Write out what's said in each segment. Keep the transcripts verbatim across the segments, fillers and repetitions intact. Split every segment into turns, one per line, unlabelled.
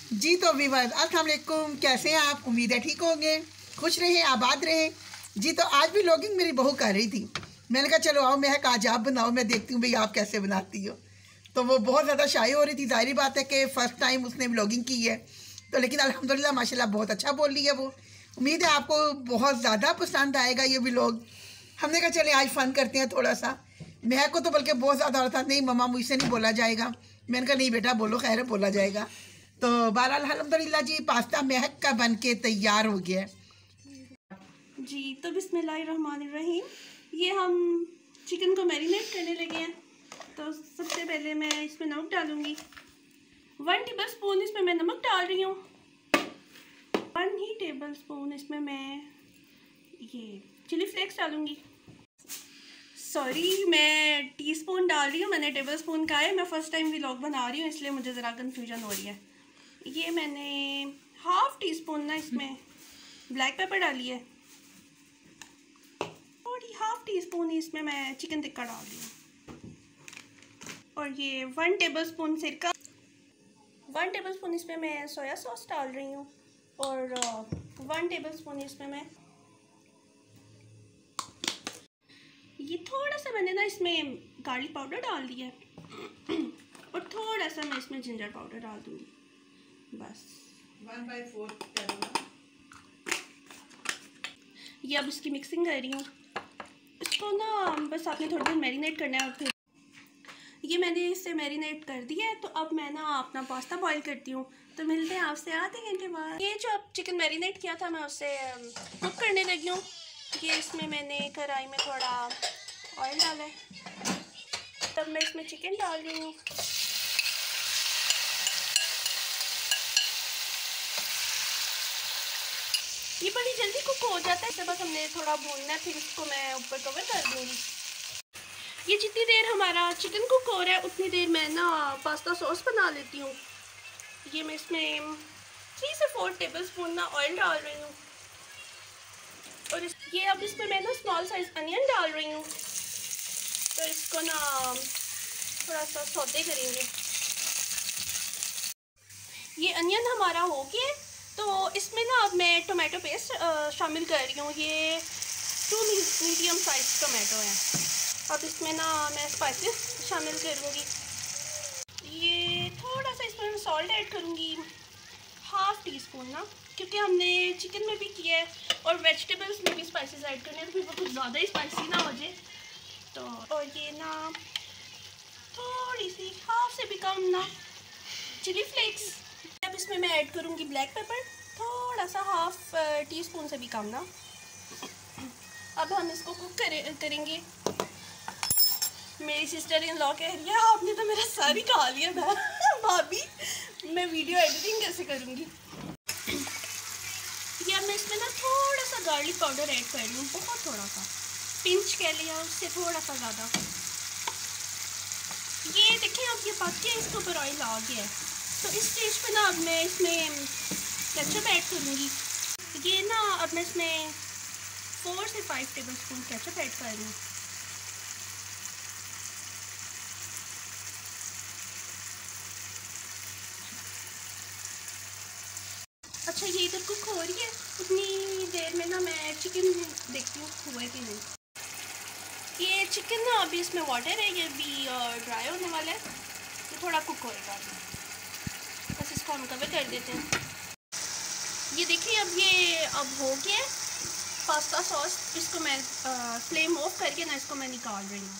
जी तो व्यूअर्स अस्सलाम वालेकुम, कैसे हैं आप? उम्मीद है ठीक होंगे, खुश रहें, आबाद रहें। जी तो आज भी व्लॉगिंग मेरी बहू कर रही थी। मैंने कहा चलो आओ महक आज आप बनाओ, मैं देखती हूँ भाई आप कैसे बनाती हो। तो वो बहुत ज़्यादा शाई हो रही थी। जाहिर बात है कि फ़र्स्ट टाइम उसने व्लॉगिंग की है, तो लेकिन अल्हम्दुलिल्लाह माशाल्लाह बहुत अच्छा बोल रही है वो। उम्मीद है आपको बहुत ज़्यादा पसंद आएगा ये व्लॉग। हमने कहा चले आज फ़न करते हैं थोड़ा सा। महक को तो बल्कि बहुत ज़्यादा हो रहा था, नहीं मम्मा मुझसे नहीं बोला जाएगा। मैंने कहा नहीं बेटा बोलो, खैर बोला जाएगा। तो बहरहाल अल्हम्दुलिल्लाह जी पास्ता महक का बन के तैयार हो गया है।
जी तो बिस्मिल्लाहिर्रहमानिर्रहीम, ये हम चिकन को मैरिनेट करने लगे हैं। तो सबसे पहले मैं इसमें नमक डालूंगी। वन टेबल स्पून इसमें मैं नमक डाल रही हूँ। वन ही टेबल स्पून इसमें मैं ये चिली फ्लेक्स डालूंगी। सॉरी, मैं टीस्पून डाल रही हूँ, मैंने टेबल स्पून का है। मैं फ़र्स्ट टाइम व्लॉग बना रही हूँ इसलिए मुझे ज़रा कन्फ्यूजन हो रही है। ये मैंने हाफ टी स्पून ना इसमें ब्लैक पेपर डाली है और ये हाफ टी स्पून इसमें मैं चिकन टिक्का डाल रही हूँ। और ये वन टेबल स्पून सिरका, वन टेबल स्पून इसमें मैं सोया सॉस डाल रही हूँ और वन टेबल स्पून इसमें मैं ये थोड़ा सा मैंने ना इसमें गार्लिक पाउडर डाल दिया है और थोड़ा सा मैं इसमें जिंजर पाउडर डाल दूँगी बस।
वन बाई फोर
ये अब इसकी मिक्सिंग कर रही हूँ। इसको ना बस आपने थोड़ी देर मैरिनेट करना है और फिर ये मैंने इसे मैरिनेट कर दिया है। तो अब मैं ना अपना पास्ता बॉईल करती हूँ। तो मिलते हैं आपसे आधे घंटे बाद। ये जो अब चिकन मैरिनेट किया था मैं उसे कुक करने लगी हूँ। ये इसमें मैंने कढ़ाई में थोड़ा ऑयल डाला है, तब मैं इसमें चिकन डाल रही हूँ। ये बड़ी जल्दी कुक हो जाता है, इसके बाद हमने थोड़ा भूनना है, फिर इसको मैं ऊपर कवर कर दूँगी। ये जितनी देर हमारा चिकन कुक हो रहा है उतनी देर मैं ना पास्ता सॉस बना लेती हूँ। ये मैं इसमें थ्री से फोर टेबल स्पून ना ऑयल डाल रही हूँ और इस, ये अब इसमें मैं ना स्मॉल साइज अनियन डाल रही हूँ। तो इसको ना थोड़ा सा सौते करेंगे। ये अनियन हमारा हो गया, तो इसमें ना अब मैं टोमेटो पेस्ट शामिल कर रही हूँ। ये टू मीडियम साइज टोमेटो है। अब इसमें ना मैं स्पाइसेस शामिल करूँगी। ये थोड़ा सा इसमें मैं सॉल्ट ऐड करूँगी, हाफ टी स्पून ना, क्योंकि हमने चिकन में भी किया है और वेजिटेबल्स में भी स्पाइसेस ऐड करने हैं, तो फिर वो कुछ ज़्यादा ही स्पाइसी ना हो जाए। तो और ये ना थोड़ी सी हाफ से भी कम ना चिली फ्लेक्स। अब इसमें मैं ऐड करूँगी ब्लैक पेपर, थोड़ा सा हाफ टी स्पून से भी कम ना। अब हम इसको कुक करे, करेंगे। मेरी सिस्टर इन लॉ कह रही है आपने तो मेरा सर ही खा लिया था भाभी, मैं वीडियो एडिटिंग कैसे करूँगी। या मैं इसमें ना थोड़ा सा गार्लिक पाउडर ऐड कर रही हूँ, बहुत थोड़ा सा, पिंच कह लिया, उससे थोड़ा सा ज़्यादा। ये देखें अब ये पक के इसके ऊपर ऑयल आ गया है। तो इस स्टेज पे ना अब मैं इसमें केचप ऐड करूँगी। ये ना अब मैं इसमें फोर से five tablespoon ketchup add कर रही हूँ। अच्छा, ये इधर कुक हो रही है, उतनी देर में ना मैं चिकन देखती हूँ हुआ है कि नहीं। ये चिकन ना अभी इसमें वाटर है, ये अभी ड्राई होने वाला है, ये थोड़ा कुक होएगा अभी। बस इसको हम कवर कर देते हैं। ये देखिए अब ये अब हो गया है पास्ता सॉस। इसको मैं आ, फ्लेम ऑफ करके ना इसको मैं निकाल रही हूँ।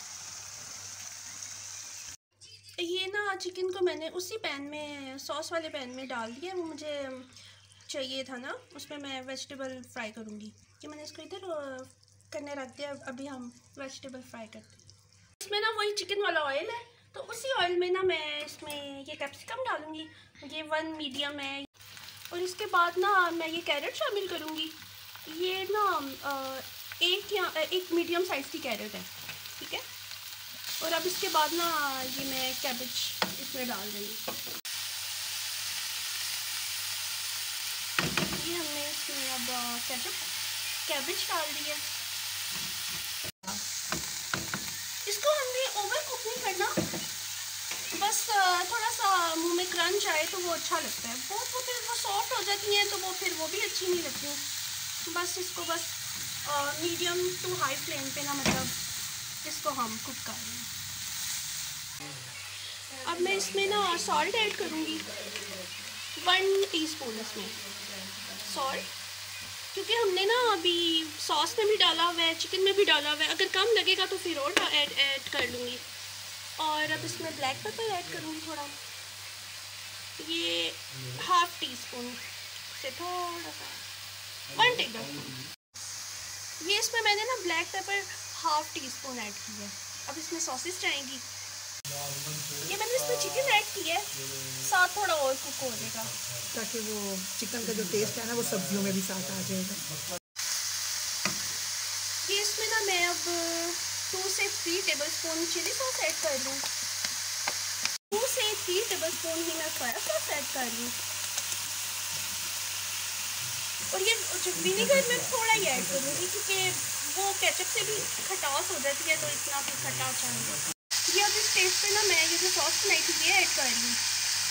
ये ना चिकन को मैंने उसी पैन में, सॉस वाले पैन में डाल दिया। वो मुझे चाहिए था ना, उसमें मैं वेजिटेबल फ्राई करूँगी। कि मैंने इसको इधर करने रख दिया, अभी हम वेजिटेबल फ्राई करते हैं। इसमें ना वही चिकन वाला ऑयल है, तो उसी ऑयल में ना मैं इसमें ये कैप्सिकम डालूँगी। ये वन मीडियम है और इसके बाद ना मैं ये कैरेट शामिल करूँगी। ये ना एक या एक मीडियम साइज़ की कैरेट है, ठीक है। और अब इसके बाद ना ये मैं कैबेज इसमें डाल रही हूँ। ये हमने इसमें अब कैचअप कैबेज डाल दिया। इसको हमने ओवर कुक नहीं करना, बस थोड़ा सा मुंह में क्रंच आए तो वो अच्छा लगता है। बहुत वो फिर वो सॉफ्ट हो जाती हैं तो वो फिर वो भी अच्छी नहीं लगती। बस इसको बस मीडियम टू हाई फ्लेम पे ना मतलब इसको हम कुक कर लें। अब मैं इसमें ना सॉल्ट ऐड करूँगी, वन टीस्पून इसमें सॉल्ट, क्योंकि हमने ना अभी सॉस में भी डाला हुआ है, चिकन में भी डाला हुआ है। अगर कम लगेगा तो फिर और ऐड ऐड कर लूँगी। और अब इसमें ब्लैक पेपर ऐड करूँगी थोड़ा, ये हाफ टी स्पून से थोड़ा सा, वन टेबल स्पून। ये इसमें मैंने ना black pepper half teaspoon add की है। अब इसमें सॉसेस जाएंगी। ये मैंने इसमें चिकन ऐड की है, साथ थोड़ा और कुक हो जाएगा
ताकि वो चिकन का जो टेस्ट है ना वो सब्जियों में भी साथ आ जाएगा।
ये इसमें ना मैं अब टू से three tablespoon chilli sauce add कर लूँ। टू से थ्री टेबल स्पून ही मैं सोया सॉस ऐड कर लूँ। और ये विनेगर में थोड़ा ही ऐड करूँगी क्योंकि वो केचप से भी खटास हो जाती है तो इतना फिर खटा अच्छा नहीं। ये अब इस स्टेज पे ना मैं ये जो सॉस बनाई थी ये ऐड कर लूँ।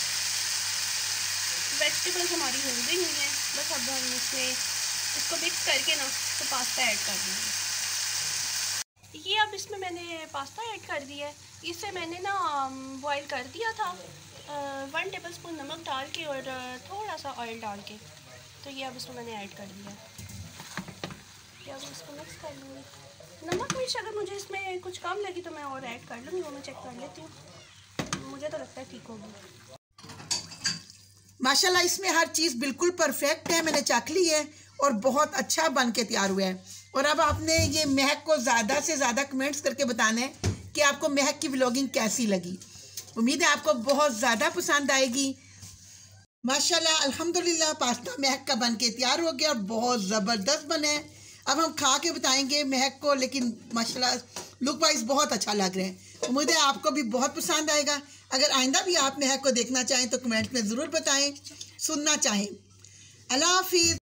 वेजिटेबल्स हमारी हो गई हुई हैं, बस अब हम इसमें इसको मिक्स करके ना तो पास्ता ऐड कर देंगे। ये अब इसमें मैंने पास्ता ऐड कर दिया है। इसे मैंने ना बॉईल कर दिया था वन टेबल स्पून नमक डाल के और थोड़ा सा ऑयल डाल के। तो ये अब इसमें मैंने ऐड कर दिया। ये अब इसको मिक्स कर लूँगी। नमक मिर्च अगर मुझे इसमें कुछ कम लगी तो मैं और ऐड कर लूँगी, वो मैं चेक कर लेती हूँ। मुझे तो लगता है ठीक होगी।
माशाल्लाह इसमें हर चीज़ बिल्कुल परफेक्ट है, मैंने चख ली है और बहुत अच्छा बन के तैयार हुआ है। और अब आपने ये महक को ज़्यादा से ज़्यादा कमेंट्स करके बताना है कि आपको महक की व्लॉगिंग कैसी लगी। उम्मीद है आपको बहुत ज़्यादा पसंद आएगी। माशाल्लाह अल्हम्दुलिल्लाह पास्ता महक का बन के तैयार हो गया और बहुत ज़बरदस्त बना है। अब हम खा के बताएंगे महक को, लेकिन माशाल्लाह लुक वाइज बहुत अच्छा लग रहा है। उम्मीद है आपको भी बहुत पसंद आएगा। अगर आइंदा भी आप महक को देखना चाहें तो कमेंट में ज़रूर बताएं, सुनना चाहें। अल्लाह हाफिज़।